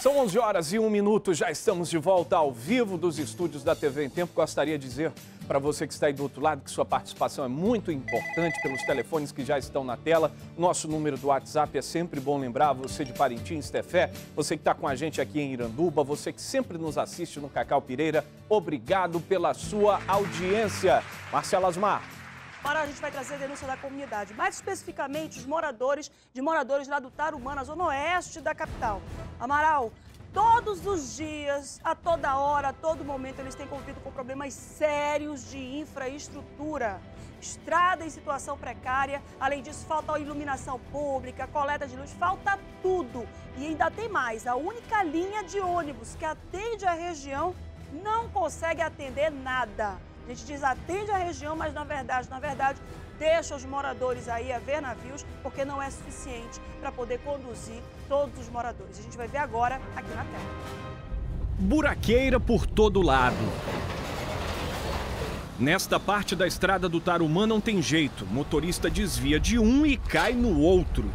São 11 horas e 1 minuto, já estamos de volta ao vivo dos estúdios da TV em Tempo. Gostaria de dizer para você que está aí do outro lado que sua participação é muito importante pelos telefones que já estão na tela. Nosso número do WhatsApp é sempre bom lembrar, você de Parintins, Tefé, você que está com a gente aqui em Iranduba, você que sempre nos assiste no Cacau Pireira, obrigado pela sua audiência. Marcela Asmar. Agora a gente vai trazer a denúncia da comunidade, mais especificamente os moradores lá do Tarumã, na zona oeste da capital. Amaral, todos os dias, a toda hora, a todo momento, eles têm convivido com problemas sérios de infraestrutura. Estrada em situação precária, além disso falta a iluminação pública, coleta de luz, falta tudo. E ainda tem mais, a única linha de ônibus que atende a região não consegue atender nada. A gente diz atende a região, mas na verdade, deixa os moradores aí a ver navios, porque não é suficiente para poder conduzir todos os moradores. A gente vai ver agora aqui na tela. Buraqueira por todo lado. Nesta parte da estrada do Tarumã não tem jeito. Motorista desvia de um e cai no outro.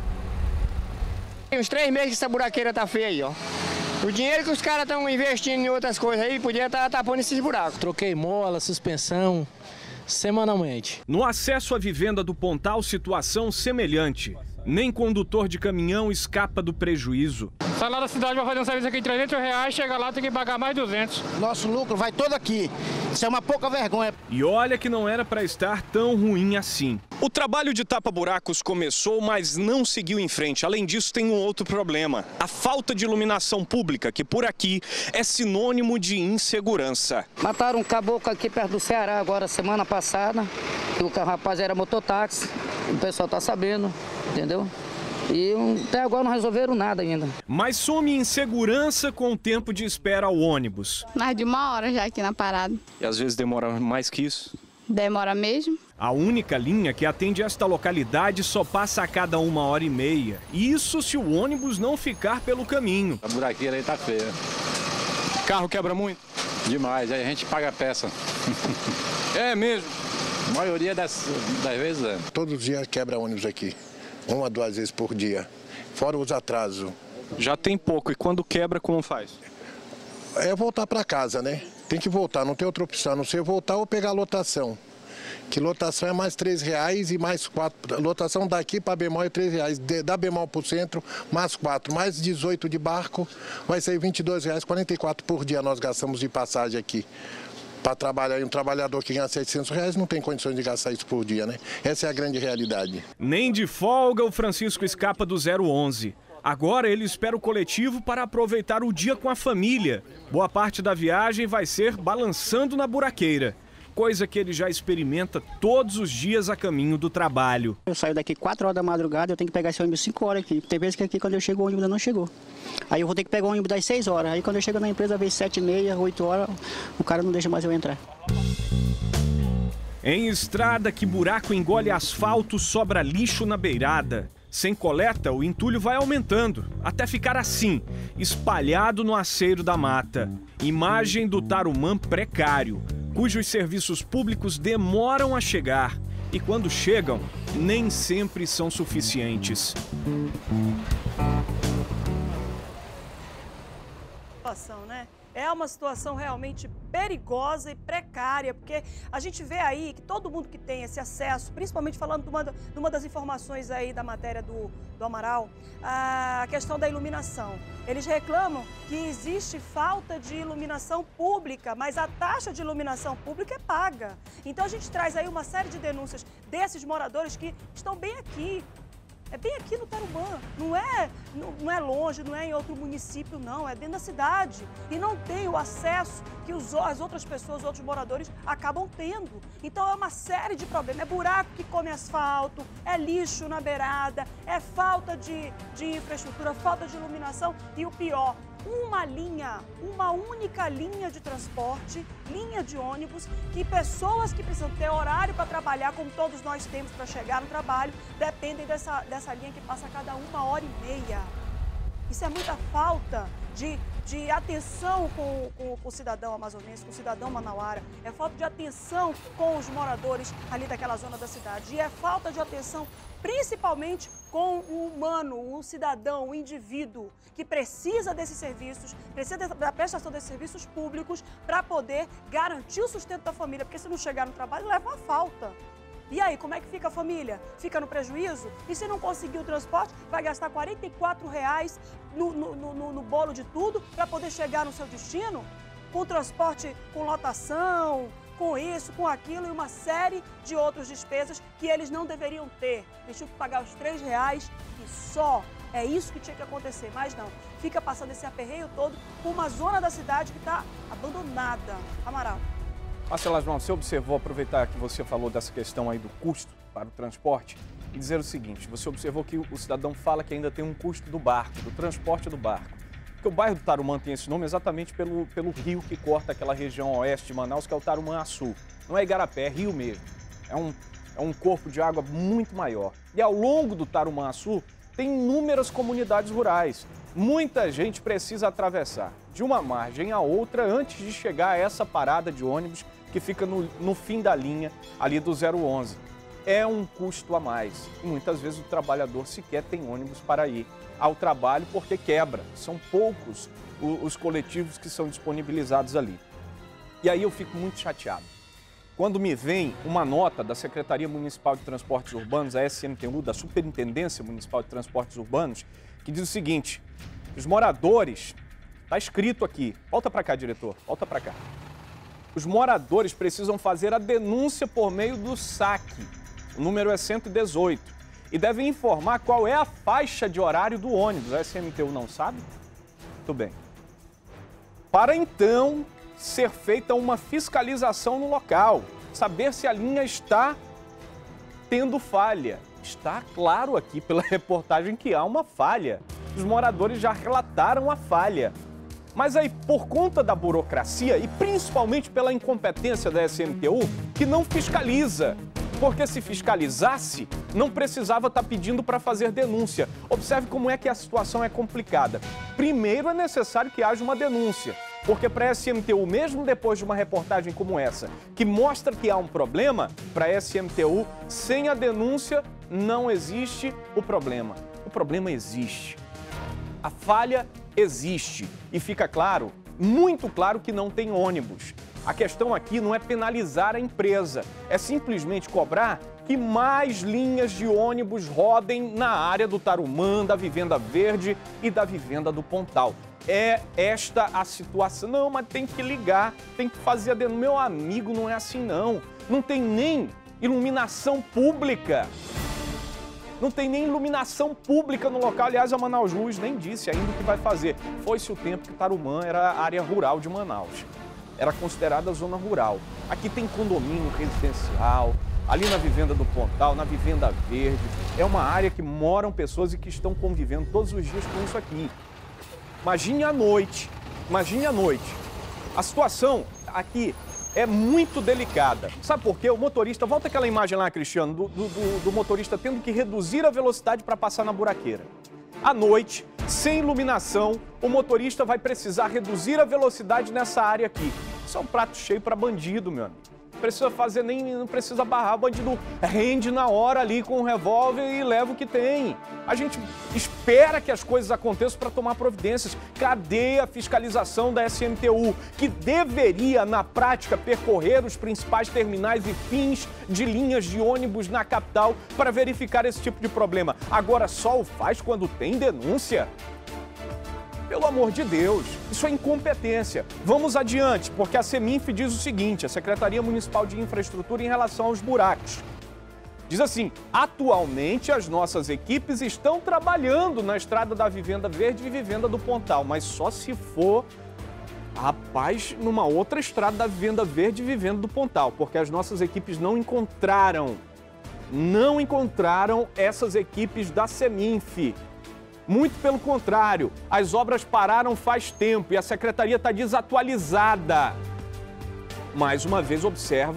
Tem uns 3 meses que essa buraqueira tá feia aí, ó. O dinheiro que os caras estão investindo em outras coisas aí, podia estar tapando esses buracos. Troquei mola, suspensão, semanalmente. No acesso à vivenda do Pontal, situação semelhante. Nem condutor de caminhão escapa do prejuízo. Sai lá da cidade, vai fazer um serviço aqui de R$300, chega lá, tem que pagar mais 200. Nosso lucro vai todo aqui. Isso é uma pouca vergonha. E olha que não era para estar tão ruim assim. O trabalho de tapa-buracos começou, mas não seguiu em frente. Além disso, tem um outro problema. A falta de iluminação pública, que por aqui é sinônimo de insegurança. Mataram um caboclo aqui perto do Ceará agora, semana passada. O rapaz era mototáxi. O pessoal tá sabendo, entendeu? E até agora não resolveram nada ainda. Mas some insegurança com o tempo de espera ao ônibus. Mais de 1 hora já aqui na parada. E às vezes demora mais que isso? Demora mesmo. A única linha que atende esta localidade só passa a cada 1h30. Isso se o ônibus não ficar pelo caminho. A buraqueira aí tá feia. Carro quebra muito? Demais, aí a gente paga a peça. É mesmo? A maioria das vezes é. Todos os dias quebra ônibus aqui. 1 a 2 vezes por dia. Fora os atrasos. Já tem pouco. E quando quebra, como faz? É voltar para casa, né? Tem que voltar, não tem outra opção. A não ser voltar ou pegar lotação. Que lotação é mais R$3 e mais 4. Lotação daqui para Bemol é R$3. Da Bemol para o centro, mais 4. Mais 18 de barco, vai ser R$22, 44 por dia nós gastamos de passagem aqui. Para trabalhar, um trabalhador que ganha R$700 não tem condições de gastar isso por dia, né? Essa é a grande realidade. Nem de folga o Francisco escapa do 011. Agora ele espera o coletivo para aproveitar o dia com a família. Boa parte da viagem vai ser balançando na buraqueira. Coisa que ele já experimenta todos os dias a caminho do trabalho. Eu saio daqui 4 horas da madrugada, eu tenho que pegar esse ônibus 5 horas aqui. Tem vezes que aqui quando eu chego o ônibus ainda não chegou. Aí eu vou ter que pegar o ônibus das 6 horas. Aí quando eu chego na empresa, às vezes 7h30, 8 horas, o cara não deixa mais eu entrar. Em estrada que buraco engole asfalto, sobra lixo na beirada. Sem coleta, o entulho vai aumentando, até ficar assim, espalhado no aceiro da mata. Imagem do Tarumã precário, cujos serviços públicos demoram a chegar. E quando chegam, nem sempre são suficientes. Né? É uma situação realmente perigosa e precária, porque a gente vê aí que todo mundo que tem esse acesso, principalmente falando de uma das informações aí da matéria do Amaral, a questão da iluminação. Eles reclamam que existe falta de iluminação pública, mas a taxa de iluminação pública é paga. Então a gente traz aí uma série de denúncias desses moradores que estão bem aqui. É bem aqui no Tarumã, não é longe, não é em outro município, não, é dentro da cidade. E não tem o acesso que as outras pessoas, os outros moradores acabam tendo. Então é uma série de problemas, é buraco que come asfalto, é lixo na beirada, é falta de infraestrutura, falta de iluminação e o pior, uma única linha de transporte, linha de ônibus, que pessoas que precisam ter horário para trabalhar, como todos nós temos para chegar no trabalho, dependem dessa linha que passa a cada 1h30. Isso é muita falta de atenção com o cidadão amazonense, com o cidadão manauara. É falta de atenção com os moradores ali daquela zona da cidade. E é falta de atenção principalmente com o humano, o cidadão, o indivíduo que precisa desses serviços, precisa da prestação desses serviços públicos para poder garantir o sustento da família. Porque se não chegar no trabalho, leva a falta. E aí, como é que fica a família? Fica no prejuízo? E se não conseguir o transporte, vai gastar R$ 44,00 no bolo de tudo para poder chegar no seu destino? Com transporte, com lotação, com isso, com aquilo e uma série de outras despesas que eles não deveriam ter. Eles tinham que pagar os R$ 3,00 e só. É isso que tinha que acontecer, mas não. Fica passando esse aperreio todo por uma zona da cidade que está abandonada. Amaral. Marcela João, você observou, aproveitar que você falou dessa questão aí do custo para o transporte, e dizer o seguinte, você observou que o cidadão fala que ainda tem um custo do barco, do transporte do barco. Porque o bairro do Tarumã tem esse nome exatamente pelo rio que corta aquela região oeste de Manaus, que é o Tarumã-Açu. Não é Igarapé, é rio mesmo. É um corpo de água muito maior. E ao longo do Tarumã-Açu tem inúmeras comunidades rurais. Muita gente precisa atravessar de uma margem à outra antes de chegar a essa parada de ônibus que fica no fim da linha ali do 011. É um custo a mais. E muitas vezes o trabalhador sequer tem ônibus para ir ao trabalho porque quebra. São poucos os coletivos que são disponibilizados ali. E aí eu fico muito chateado. Quando me vem uma nota da Secretaria Municipal de Transportes Urbanos, a SMTU, da Superintendência Municipal de Transportes Urbanos, que diz o seguinte, os moradores, está escrito aqui, volta para cá, diretor, volta para cá. Os moradores precisam fazer a denúncia por meio do SAC, o número é 118, e devem informar qual é a faixa de horário do ônibus. A SMTU não sabe? Muito bem. Para então ser feita uma fiscalização no local, saber se a linha está tendo falha. Está claro aqui pela reportagem que há uma falha. Os moradores já relataram a falha. Mas aí, por conta da burocracia e principalmente pela incompetência da SMTU, que não fiscaliza. Porque se fiscalizasse, não precisava estar pedindo para fazer denúncia. Observe como é que a situação é complicada. Primeiro, é necessário que haja uma denúncia. Porque para a SMTU, mesmo depois de uma reportagem como essa, que mostra que há um problema, para a SMTU, sem a denúncia, não existe o problema. O problema existe. A falha existe. E fica claro, muito claro, que não tem ônibus. A questão aqui não é penalizar a empresa, é simplesmente cobrar que mais linhas de ônibus rodem na área do Tarumã, da Vivenda Verde e da Vivenda do Pontal. É esta a situação. Não, mas tem que ligar, tem que fazer a denúncia. Meu amigo, não é assim não. Não tem nem iluminação pública. Não tem nem iluminação pública no local. Aliás, a Manaus Luz nem disse ainda o que vai fazer. Foi-se o tempo que Tarumã era a área rural de Manaus. Era considerada zona rural. Aqui tem condomínio residencial, ali na Vivenda do Pontal, na Vivenda Verde. É uma área que moram pessoas e que estão convivendo todos os dias com isso aqui. Imagine à noite, imagine à noite. A situação aqui é muito delicada. Sabe por quê? O motorista, volta aquela imagem lá, Cristiano, do motorista tendo que reduzir a velocidade para passar na buraqueira. À noite, sem iluminação, o motorista vai precisar reduzir a velocidade nessa área aqui. Isso é um prato cheio para bandido, meu amigo. Não precisa fazer não precisa barrar, o bandido rende na hora ali com o revólver e leva o que tem. A gente espera que as coisas aconteçam para tomar providências. Cadê a fiscalização da SMTU, que deveria, na prática, percorrer os principais terminais e fins de linhas de ônibus na capital para verificar esse tipo de problema? Agora só o faz quando tem denúncia? Pelo amor de Deus, isso é incompetência. Vamos adiante, porque a Seminf diz o seguinte, a Secretaria Municipal de Infraestrutura, em relação aos buracos. Diz assim, atualmente as nossas equipes estão trabalhando na estrada da Vivenda Verde e Vivenda do Pontal, mas só se for, rapaz, numa outra estrada da Vivenda Verde e Vivenda do Pontal, porque as nossas equipes não encontraram essas equipes da Seminf. Muito pelo contrário, as obras pararam faz tempo e a secretaria está desatualizada. Mais uma vez, observa-se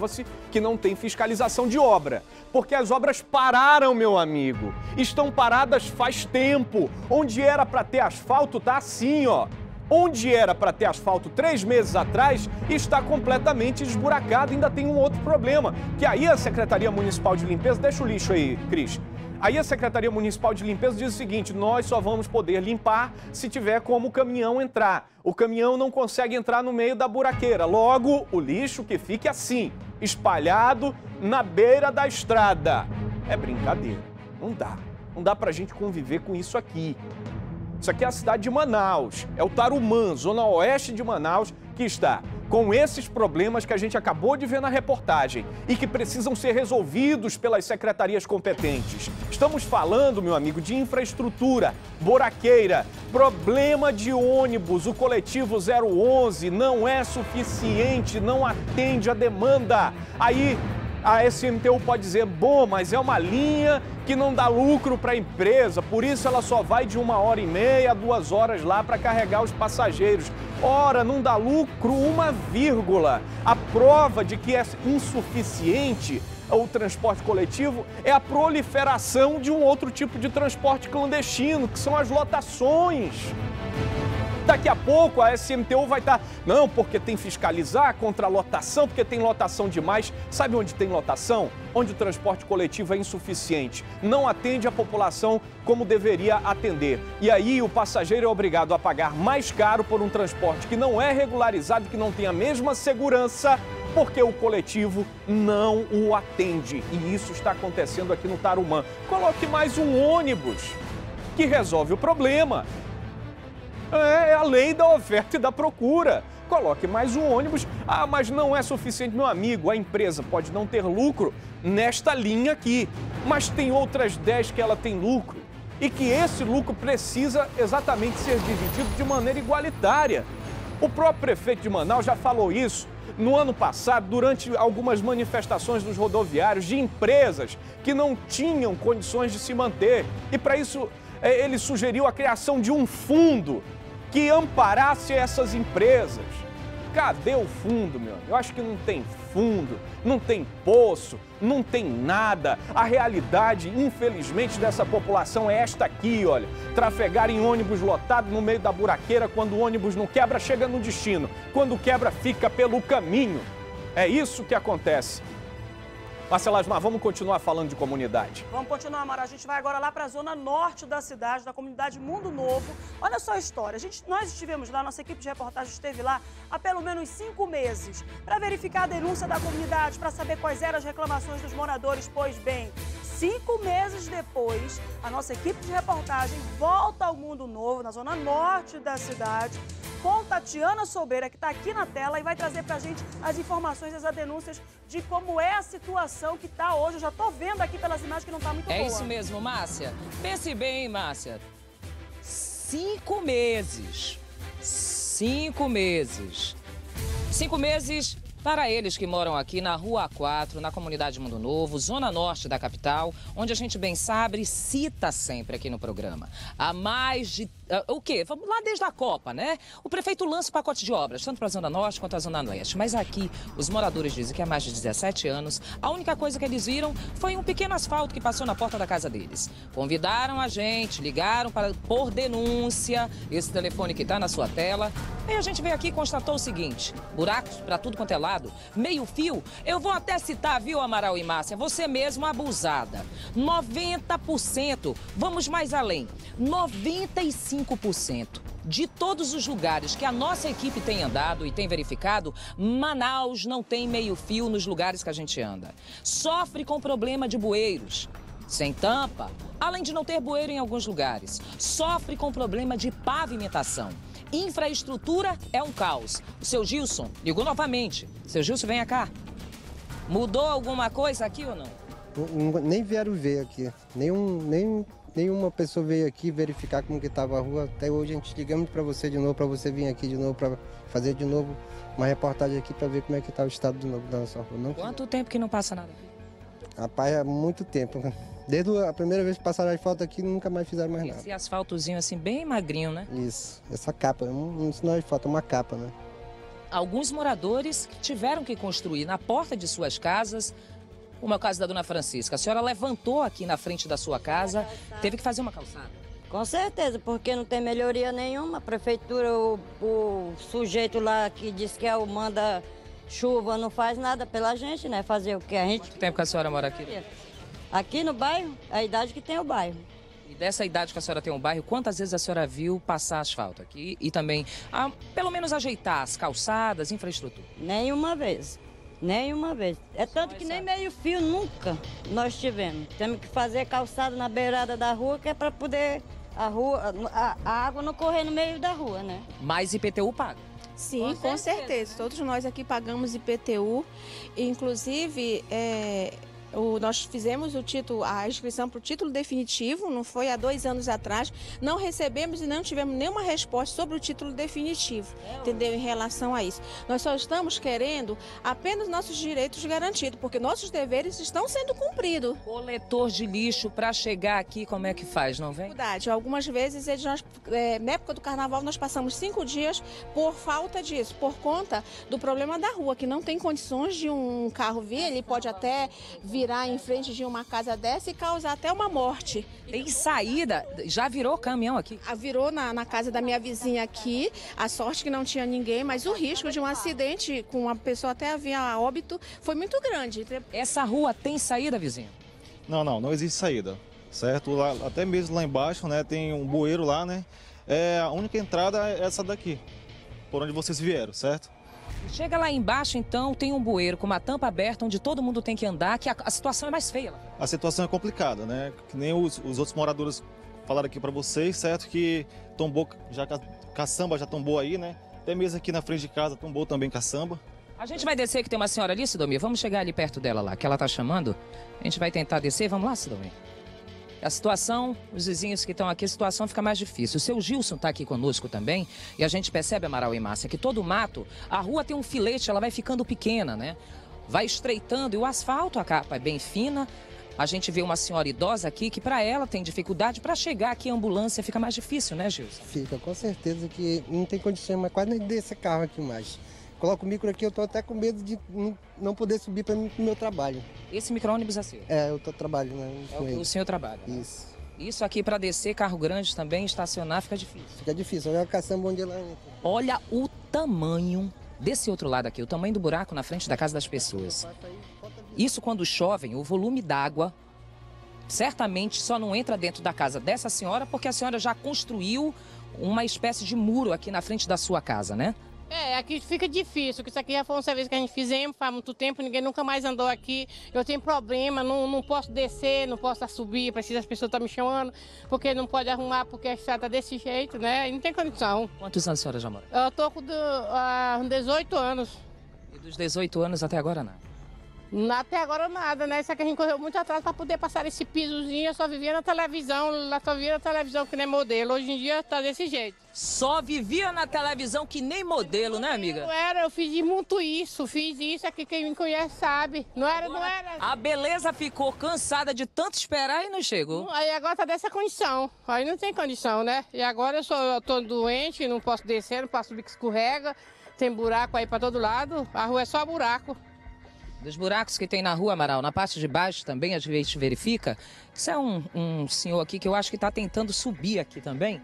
que não tem fiscalização de obra. Porque as obras pararam, meu amigo. Estão paradas faz tempo. Onde era para ter asfalto, tá assim, ó. Onde era para ter asfalto 3 meses atrás, está completamente esburacado. Ainda tem um outro problema, que aí a Secretaria Municipal de Limpeza... Deixa o lixo aí, Cris. Aí a Secretaria Municipal de Limpeza diz o seguinte: nós só vamos poder limpar se tiver como o caminhão entrar. O caminhão não consegue entrar no meio da buraqueira. Logo, o lixo que fique assim, espalhado na beira da estrada. É brincadeira. Não dá. Não dá pra gente conviver com isso aqui. Isso aqui é a cidade de Manaus. É o Tarumã, zona oeste de Manaus, que está com esses problemas que a gente acabou de ver na reportagem e que precisam ser resolvidos pelas secretarias competentes. Estamos falando, meu amigo, de infraestrutura, buraqueira, problema de ônibus. O coletivo 011 não é suficiente, não atende a demanda. Aí a SMTU pode dizer, bom, mas é uma linha que não dá lucro para a empresa, por isso ela só vai de 1h30 a 2 horas lá para carregar os passageiros. Ora, não dá lucro uma vírgula. A prova de que é insuficiente o transporte coletivo é a proliferação de um outro tipo de transporte clandestino, que são as lotações. Daqui a pouco a SMTU vai estar, não, porque tem fiscalizar contra a lotação, porque tem lotação demais. Sabe onde tem lotação? Onde o transporte coletivo é insuficiente, não atende a população como deveria atender. E aí o passageiro é obrigado a pagar mais caro por um transporte que não é regularizado, que não tem a mesma segurança, porque o coletivo não o atende. E isso está acontecendo aqui no Tarumã. Coloque mais um ônibus que resolve o problema. É a lei da oferta e da procura. Coloque mais um ônibus. Ah, mas não é suficiente, meu amigo. A empresa pode não ter lucro nesta linha aqui, mas tem outras 10 que ela tem lucro. E que esse lucro precisa exatamente ser dividido de maneira igualitária. O próprio prefeito de Manaus já falou isso no ano passado, durante algumas manifestações dos rodoviários, de empresas que não tinham condições de se manter. E para isso, ele sugeriu a criação de um fundo que amparasse essas empresas. Cadê o fundo, meu amigo? Eu acho que não tem fundo, não tem poço, não tem nada. A realidade, infelizmente, dessa população é esta aqui, olha. Trafegar em ônibus lotado no meio da buraqueira, quando o ônibus não quebra, chega no destino. Quando quebra, fica pelo caminho. É isso que acontece. Marcela Asmar, vamos continuar falando de comunidade. Vamos continuar, Mara. A gente vai agora lá para a zona norte da cidade, da comunidade Mundo Novo. Olha só a história. Nós estivemos lá, nossa equipe de reportagem esteve lá há pelo menos 5 meses para verificar a denúncia da comunidade, para saber quais eram as reclamações dos moradores. Pois bem, 5 meses depois, a nossa equipe de reportagem volta ao Mundo Novo, na zona norte da cidade, com Tatiana Sobreira, que está aqui na tela e vai trazer para a gente as informações, as denúncias de como é a situação que está hoje. Eu já estou vendo aqui pelas imagens que não está muito boa. É isso mesmo, Márcia. Pense bem, Márcia. 5 meses. 5 meses. 5 meses para eles que moram aqui na Rua 4, na comunidade Mundo Novo, zona norte da capital, onde a gente bem sabe, cita sempre aqui no programa. Há mais de... o quê? Vamos lá desde a Copa, né? O prefeito lança o pacote de obras, tanto para a Zona Norte quanto a Zona Leste. Mas aqui, os moradores dizem que há mais de 17 anos, a única coisa que eles viram foi um pequeno asfalto que passou na porta da casa deles. Convidaram a gente, ligaram para pôr denúncia, esse telefone que está na sua tela. Aí a gente veio aqui e constatou o seguinte: buracos para tudo quanto é lado, meio fio. Eu vou até citar, viu, Amaral e Márcia, você mesmo abusada. 90%, vamos mais além, 95% de todos os lugares que a nossa equipe tem andado e tem verificado, Manaus não tem meio fio nos lugares que a gente anda. Sofre com problema de bueiros sem tampa, além de não ter bueiro em alguns lugares. Sofre com problema de pavimentação. Infraestrutura é um caos. O seu Gilson ligou novamente. Seu Gilson, venha cá. Mudou alguma coisa aqui ou não? Nem vieram ver aqui. Nenhuma pessoa veio aqui verificar como que estava a rua. Até hoje a gente ligamos para você de novo, para você vir aqui de novo, para fazer de novo uma reportagem aqui para ver como é que está o estado de novo da nossa rua. Não. Quanto tempo que não passa nada aqui? Rapaz, há muito tempo. Desde a primeira vez que passaram asfalto aqui, nunca mais fizeram mais nada. Esse asfaltozinho assim, bem magrinho, né? Isso, essa capa, não é asfalto, é uma capa, né? alguns moradores que tiveram que construir na porta de suas casas. Como é o caso da dona Francisca. A senhora levantou aqui na frente da sua casa, teve que fazer uma calçada. Com certeza, porque não tem melhoria nenhuma. A prefeitura, o sujeito lá que diz que manda chuva, não faz nada pela gente, né? Fazer o que a gente... Quanto tempo que a senhora mora aqui? Aqui no bairro, a idade que tem o bairro. E dessa idade que a senhora tem um bairro, quantas vezes a senhora viu passar asfalto aqui? E também, pelo menos, ajeitar as calçadas, infraestrutura? Nenhuma vez. Nenhuma vez. É tanto que nem meio fio nunca nós tivemos. Temos que fazer calçada na beirada da rua, que é para poder a água não correr no meio da rua, né? Mas IPTU paga? Sim, com certeza. Todos nós aqui pagamos IPTU. Inclusive, nós fizemos a inscrição para o título definitivo, não foi há 2 anos atrás. Não recebemos e não tivemos nenhuma resposta sobre o título definitivo, entendeu? Em relação a isso. Nós só estamos querendo apenas nossos direitos garantidos, porque nossos deveres estão sendo cumpridos. Coletor de lixo para chegar aqui, como é que faz, não vem? Algumas vezes, na época do carnaval, nós passamos 5 dias por falta disso, por conta do problema da rua, que não tem condições de um carro vir, ele pode até virar em frente de uma casa dessa e causar até uma morte. Tem saída? Já virou caminhão aqui? Virou na casa da minha vizinha aqui, a sorte que não tinha ninguém, mas o risco de um acidente com uma pessoa até vir a óbito foi muito grande. Essa rua tem saída, vizinho? Não existe saída, certo? Lá, até mesmo lá embaixo, né, tem um bueiro lá, né? A única entrada é essa daqui, por onde vocês vieram, certo? Chega lá embaixo, então, tem um bueiro com uma tampa aberta, onde todo mundo tem que andar, que a situação é mais feia. A situação é complicada, né? Que nem os outros moradores falaram aqui para vocês, certo? Que tombou, já caçamba já tombou aí, né? Até mesmo aqui na frente de casa tombou também caçamba. A gente vai descer, que tem uma senhora ali, Sidomir. Vamos chegar ali perto dela lá, que ela tá chamando. A gente vai tentar descer. Vamos lá, Sidomir. A situação, os vizinhos que estão aqui, a situação fica mais difícil. O seu Gilson está aqui conosco também, e a gente percebe, Amaral e Márcia, que todo mato, a rua tem um filete, ela vai ficando pequena, né? Vai estreitando, e o asfalto, a capa é bem fina. A gente vê uma senhora idosa aqui, que para ela tem dificuldade, para chegar aqui a ambulância fica mais difícil, né, Gilson? Fica, com certeza que não tem condições, mas quase nem desse carro aqui mais. Coloco o micro aqui, eu tô até com medo de não poder subir para mim pro meu trabalho. Esse micro-ônibus é seu? Eu tô trabalhando com ele. O senhor trabalha? Isso. Isso aqui para descer, carro grande também, estacionar, fica difícil. Fica difícil, olha a caçamba onde ela entra. Olha o tamanho desse outro lado aqui, o tamanho do buraco na frente da casa das pessoas. Isso quando chove, o volume d'água certamente só não entra dentro da casa dessa senhora, porque a senhora já construiu uma espécie de muro aqui na frente da sua casa, né? Aqui fica difícil, porque isso aqui já foi um serviço que a gente fizemos faz muito tempo, ninguém nunca mais andou aqui. Eu tenho problema, não posso descer, não posso subir, precisa as pessoas estão me chamando, porque não pode arrumar, porque a estrada tá desse jeito, né? E não tem condição. Quantos anos a senhora já mora? Eu tô com 18 anos. E dos 18 anos até agora nada? Até agora nada, né? Isso aqui a gente correu muito atrás para poder passar esse pisozinho, eu só vivia na televisão, que nem modelo. Hoje em dia tá desse jeito. Só vivia na televisão que nem modelo, né, amiga? Eu fiz muito isso, aqui quem me conhece sabe. Não era. A beleza ficou cansada de tanto esperar e não chegou. Aí agora tá dessa condição, aí não tem condição, né? E agora eu tô doente, não posso descer, não posso subir que escorrega, tem buraco aí para todo lado, a rua é só buraco. Dos buracos que tem na rua, Amaral, na parte de baixo também a gente verifica. Isso é um senhor aqui que eu acho que está tentando subir aqui também.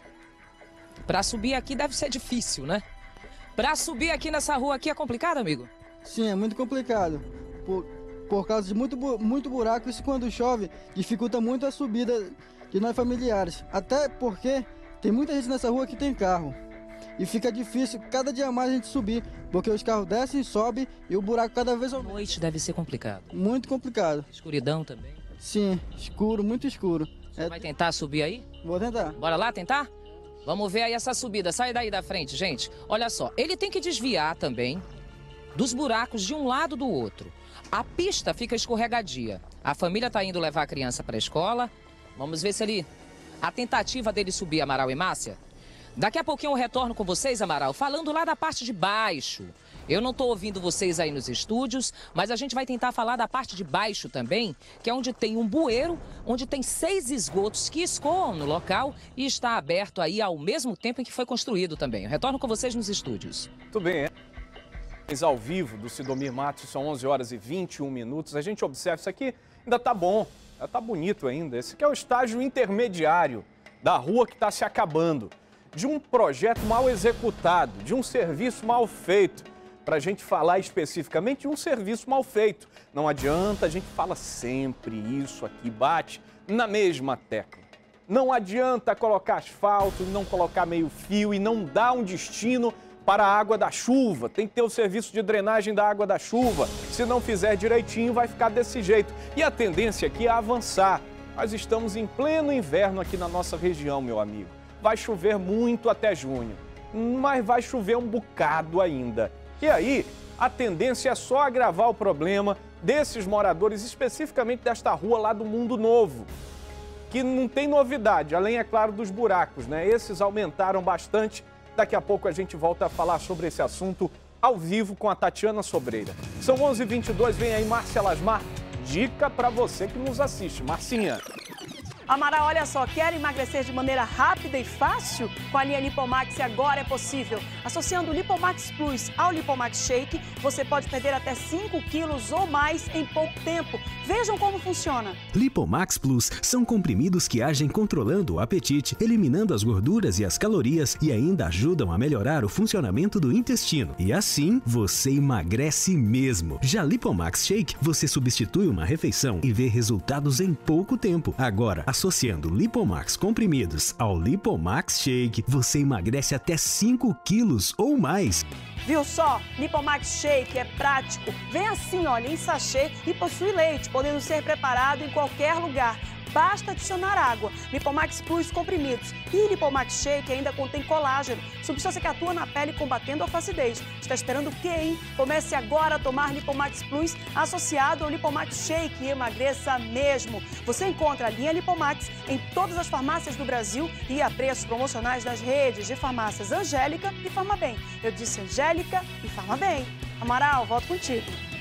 Para subir aqui deve ser difícil, né? Para subir aqui nessa rua aqui é complicado, amigo? Sim, é muito complicado. Por causa de muito buraco, isso quando chove dificulta muito a subida de nós familiares. Até porque tem muita gente nessa rua que tem carro. E fica difícil cada dia mais a gente subir, porque os carros descem, sobem e o buraco cada vez aumenta. Noite deve ser complicado. Muito complicado. Escuridão também? Sim, escuro, muito escuro. Você vai tentar subir aí? Vou tentar. Bora lá tentar? Vamos ver aí essa subida. Sai daí da frente, gente. Olha só, ele tem que desviar também dos buracos de um lado do outro. A pista fica escorregadia. A família tá indo levar a criança para a escola. Vamos ver se ele... A tentativa dele subir, Amaral e Márcia... Daqui a pouquinho eu retorno com vocês, Amaral, falando lá da parte de baixo. Eu não estou ouvindo vocês aí nos estúdios, mas a gente vai tentar falar da parte de baixo também, que é onde tem um bueiro, onde tem 6 esgotos que escoam no local e está aberto aí ao mesmo tempo em que foi construído também. Eu retorno com vocês nos estúdios. Muito bem, Ao vivo do Sidomir Matos, são 11 horas e 21 minutos. A gente observa isso aqui, ainda tá bom, ainda tá bonito ainda. Esse aqui é o estágio intermediário da rua que está se acabando, de um projeto mal executado, de um serviço mal feito. Para a gente falar especificamente de um serviço mal feito. Não adianta, a gente fala sempre isso aqui, bate na mesma tecla. Não adianta colocar asfalto, não colocar meio fio e não dar um destino para a água da chuva. Tem que ter o serviço de drenagem da água da chuva. Se não fizer direitinho, vai ficar desse jeito. E a tendência aqui é avançar. Nós estamos em pleno inverno aqui na nossa região, meu amigo. Vai chover muito até junho, mas vai chover um bocado ainda. E aí, a tendência é só agravar o problema desses moradores, especificamente desta rua lá do Mundo Novo, que não tem novidade, além, é claro, dos buracos, né? Esses aumentaram bastante. Daqui a pouco a gente volta a falar sobre esse assunto ao vivo com a Tatiana Sobreira. São 11h22, vem aí Márcia Lasmar. Dica para você que nos assiste. Marcinha. Amaral, olha só, quer emagrecer de maneira rápida e fácil? Com a linha Lipomax agora é possível. Associando o Lipomax Plus ao Lipomax Shake, você pode perder até 5 quilos ou mais em pouco tempo. Vejam como funciona. Lipomax Plus são comprimidos que agem controlando o apetite, eliminando as gorduras e as calorias e ainda ajudam a melhorar o funcionamento do intestino. E assim, você emagrece mesmo. Já Lipomax Shake, você substitui uma refeição e vê resultados em pouco tempo. Agora, associando Lipomax comprimidos ao Lipomax Shake, você emagrece até 5 quilos ou mais. Viu só? Lipomax Shake é prático. Vem assim, olha, em sachê e possui leite, podendo ser preparado em qualquer lugar. Basta adicionar água. Lipomax Plus comprimidos e Lipomax Shake ainda contém colágeno, substância que atua na pele combatendo a flacidez. Está esperando o quê, hein? Comece agora a tomar Lipomax Plus associado ao Lipomax Shake e emagreça mesmo. Você encontra a linha Lipomax em todas as farmácias do Brasil e a preços promocionais nas redes de farmácias Angélica e Farmabem. Eu disse Angélica e Farmabem. Amaral, volto contigo.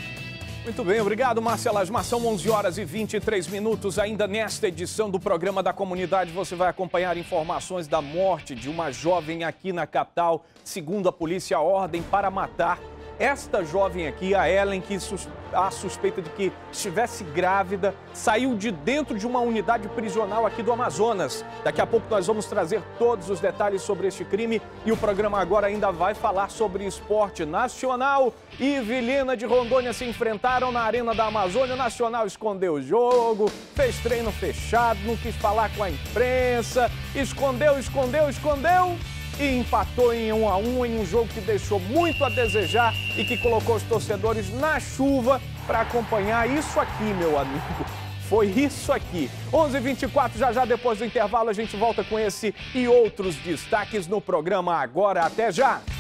Muito bem, obrigado, Márcia Lasmar. São 11 horas e 23 minutos. Ainda nesta edição do programa da comunidade, você vai acompanhar informações da morte de uma jovem aqui na capital. Segundo a polícia, a ordem para matar esta jovem aqui, a Ellen, que há suspeita de que estivesse grávida, saiu de dentro de uma unidade prisional aqui do Amazonas. Daqui a pouco nós vamos trazer todos os detalhes sobre este crime e o programa agora ainda vai falar sobre esporte nacional. E Vilhena de Rondônia se enfrentaram na Arena da Amazônia. O Nacional escondeu o jogo, fez treino fechado, não quis falar com a imprensa, escondeu e empatou em 1-1 em um jogo que deixou muito a desejar e que colocou os torcedores na chuva para acompanhar isso aqui, meu amigo. Foi isso aqui. 11h24, já depois do intervalo a gente volta com esse e outros destaques no programa Agora. Até já!